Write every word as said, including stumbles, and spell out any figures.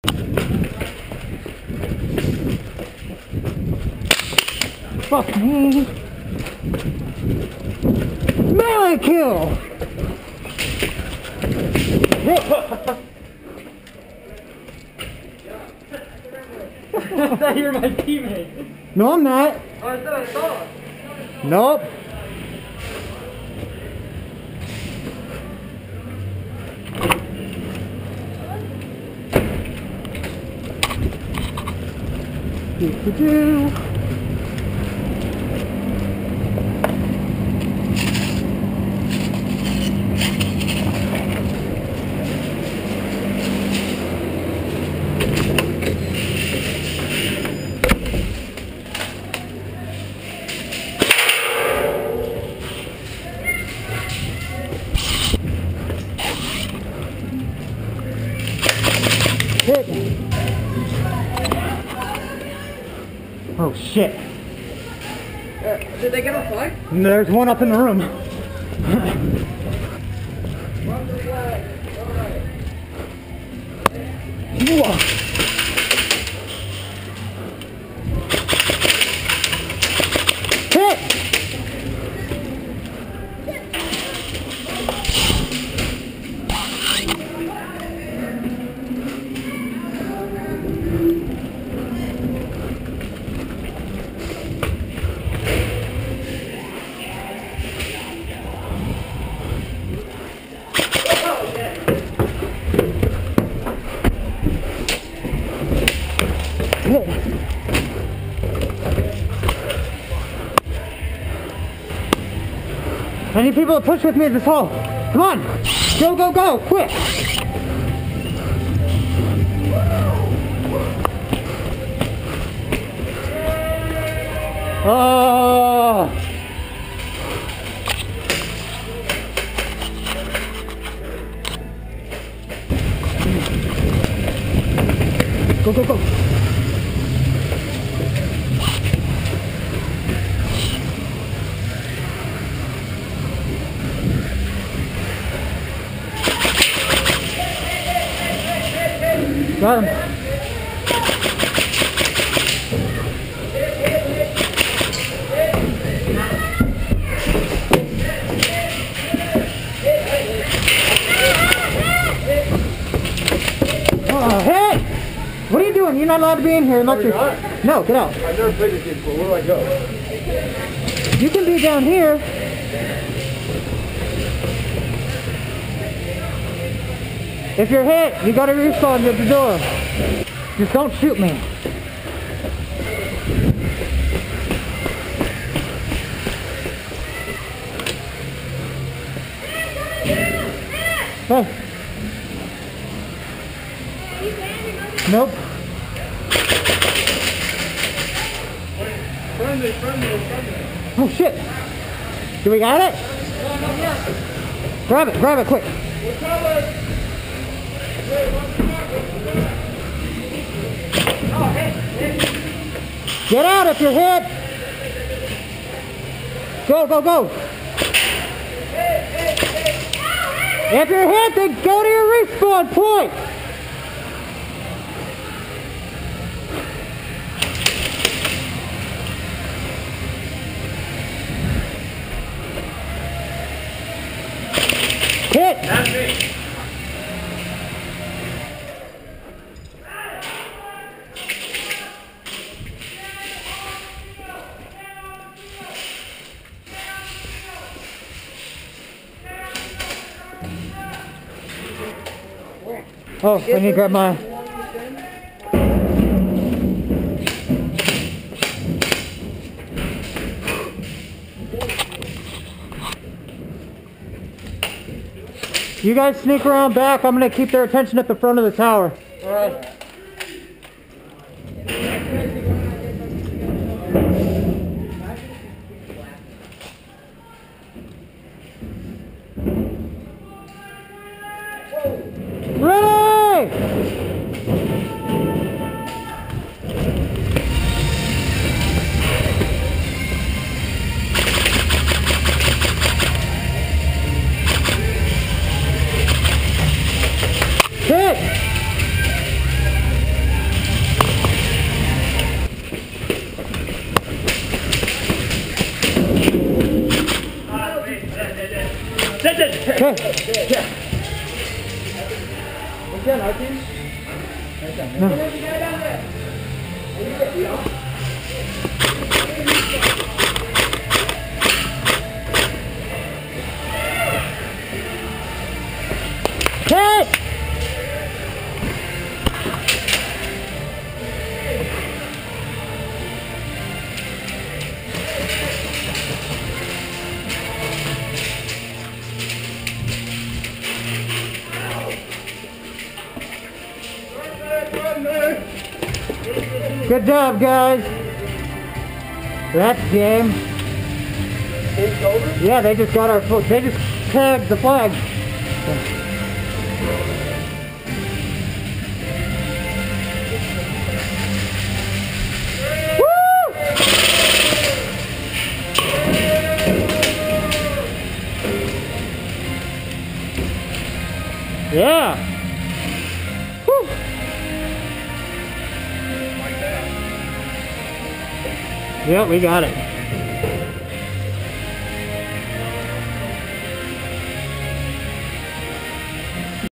Fuck me. Melee kill! I thought you were my teammate. No, I'm not. Oh, I thought I saw. Nope. Do do do. Hit. Oh shit. Uh, did they get a flag? There's one up in the room. Run the flag. Alright. Whoa. Hit. I need people to push with me at this hole. Come on. Go, go, go. Quick. Oh. Go, go, go. Got him. Oh, hey! What are you doing? You're not allowed to be in here unless you're... No, get out. I've never played this game before. Where do I go? You can be down here. If you're hit, you gotta respawn at the door. Just don't shoot me. Hey. Nope. Friendly, friendly, friendly. Oh shit. Do we got it? Grab it, grab it quick. We're covered. Get out if you're hit. Go, go, go. If you're hit, then go to your respawn point. Hit. That's me. Oh, I need to grab my... You guys sneak around back. I'm going to keep their attention at the front of the tower. All right. Ready! Hit! see on our team? No. Hit! Good job, guys. That's game. It's over? Yeah, they just got our foot. They just tagged the flag. Woo! Yeah. Woo. Yeah, we got it.